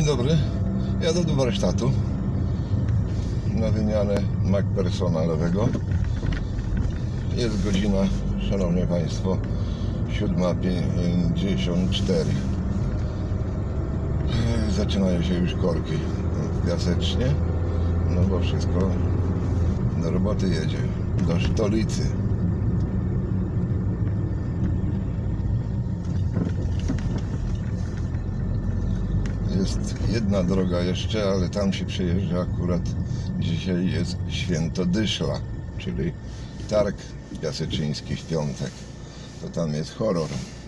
Dzień dobry, jadę do warsztatu na wymianę MacPersona lewego. Jest godzina, szanowni państwo, 7:54. Zaczynają się już korki piasecznie, no bo wszystko do roboty jedzie, do stolicy. Jest jedna droga jeszcze, ale tam się przejeżdża akurat. Dzisiaj jest święto Dyszla, czyli targ piaseczyński w piątek. To tam jest horror.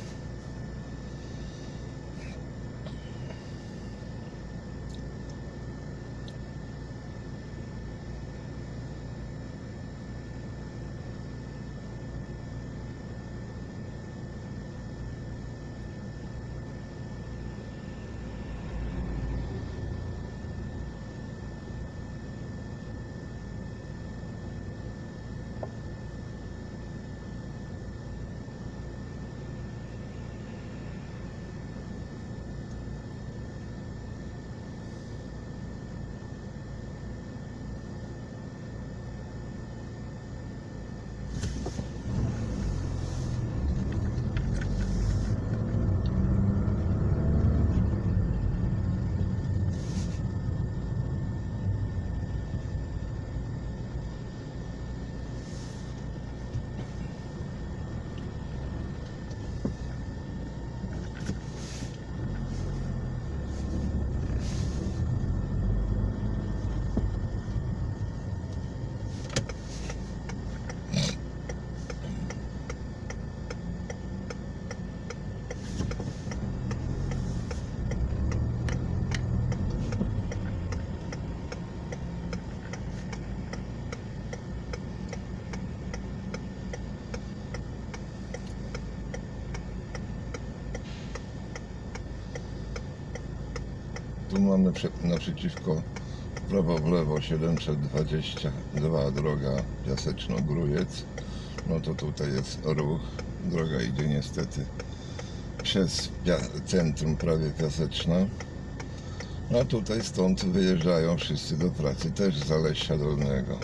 Tu mamy naprzeciwko, w prawo w lewo 722 droga Piaseczno-Grójec. No to tutaj jest ruch. Droga idzie niestety przez centrum prawie Piaseczna. A tutaj stąd wyjeżdżają wszyscy do pracy, też z Zaleścia Dolnego.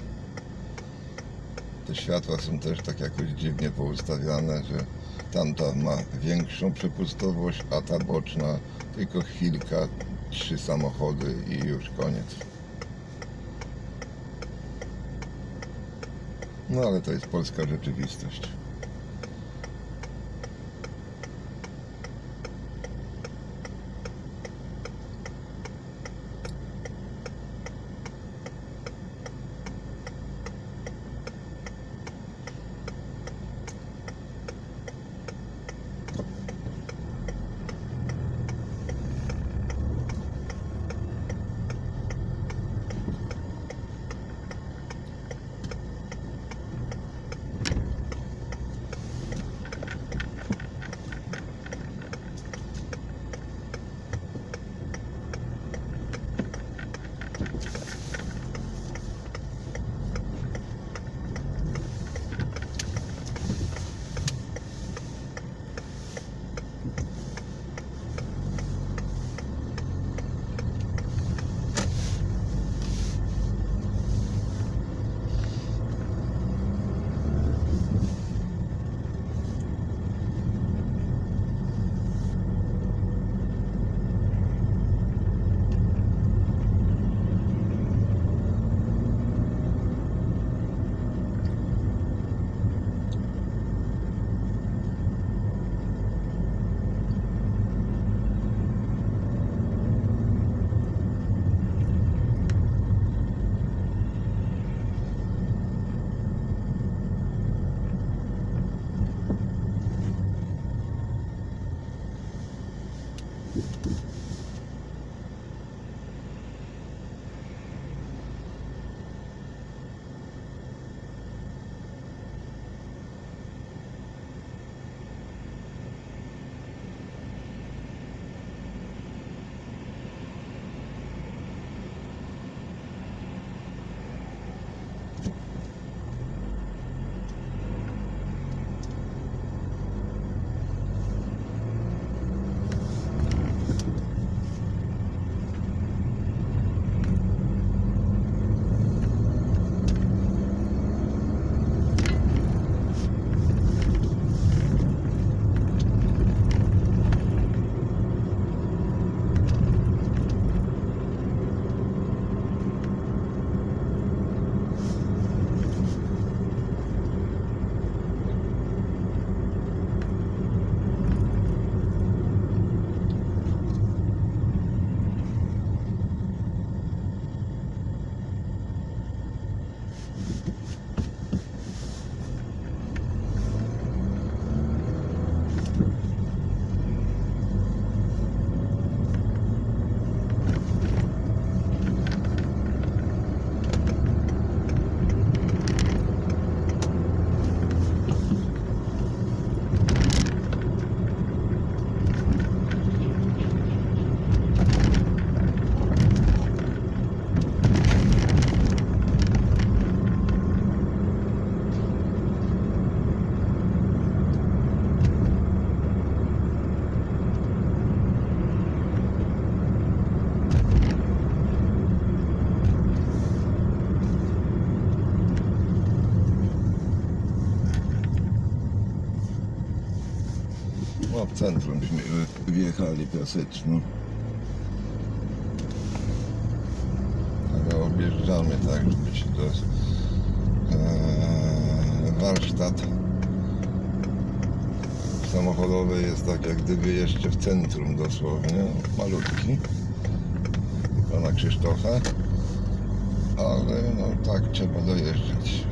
Te światła są też tak jakoś dziwnie poustawiane, że tamta ma większą przepustowość, a ta boczna tylko chwilkę, 3 samochody i już koniec. No ale to jest polska rzeczywistość. centrum wjechali Piaseczno. Ale objeżdżamy tak, żeby się to warsztat samochodowy jest tak jak gdyby jeszcze w centrum dosłownie, malutki, pana Krzysztofa, ale no tak trzeba dojeżdżać.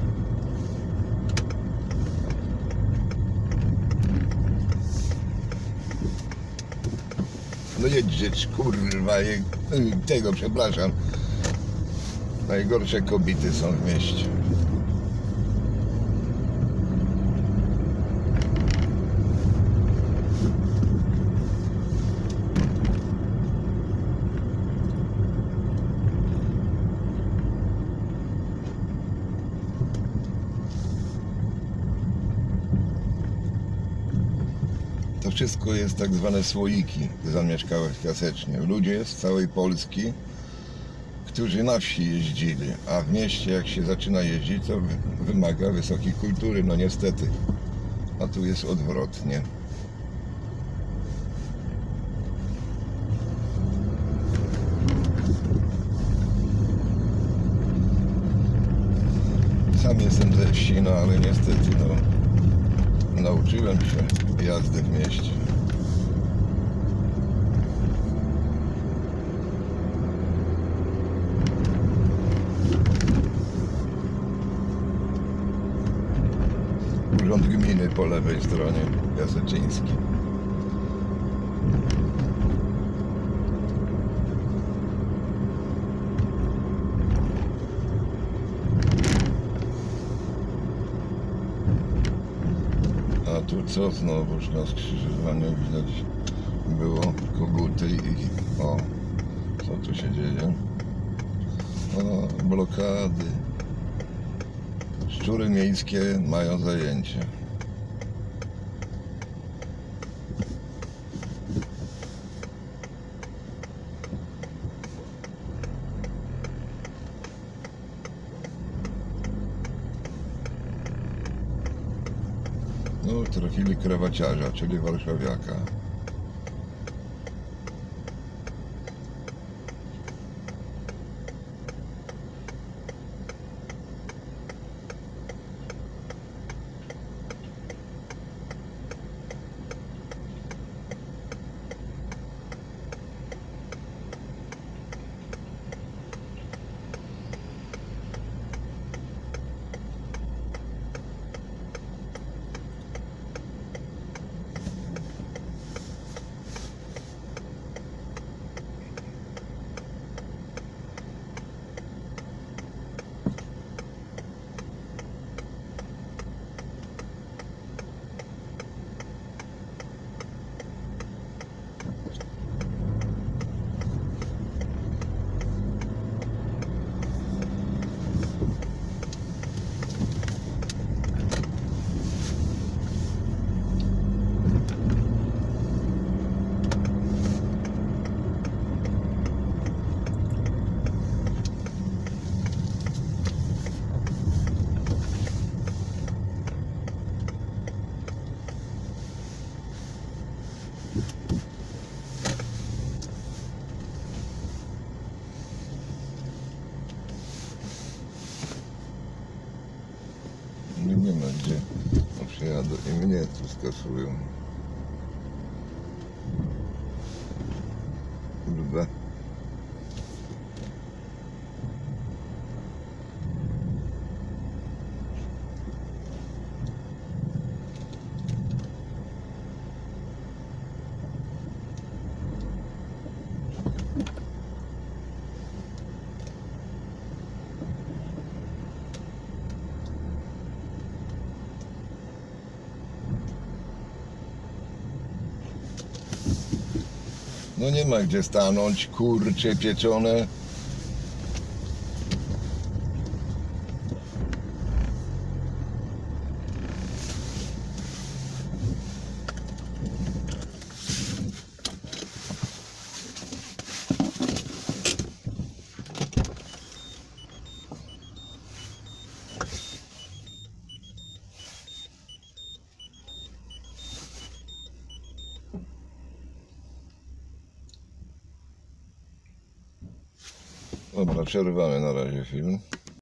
No jedź, kurwa, tego przepraszam. Najgorsze kobiety są w mieście. To wszystko jest tak zwane słoiki zamieszkałe w Piasecznie. Ludzie z całej Polski, którzy na wsi jeździli, a w mieście jak się zaczyna jeździć, to wymaga wysokiej kultury, no niestety. A tu jest odwrotnie. Sam jestem ze wsi, no ale niestety, no nauczyłem się jazdy w mieście. Urząd Gminy po lewej stronie, Piaseczyński. A tu co znowuż na skrzyżowaniu widać było koguty i o, co tu się dzieje? O, blokady. Szczury miejskie mają zajęcie. No, trafili krawaciarza, czyli warszawiaka. Nie ma gdzie, no przyjadą i mnie tu skasują. Kurde. No nie ma gdzie stanąć, kurcze pieczone. Dobra, przerywamy na razie film.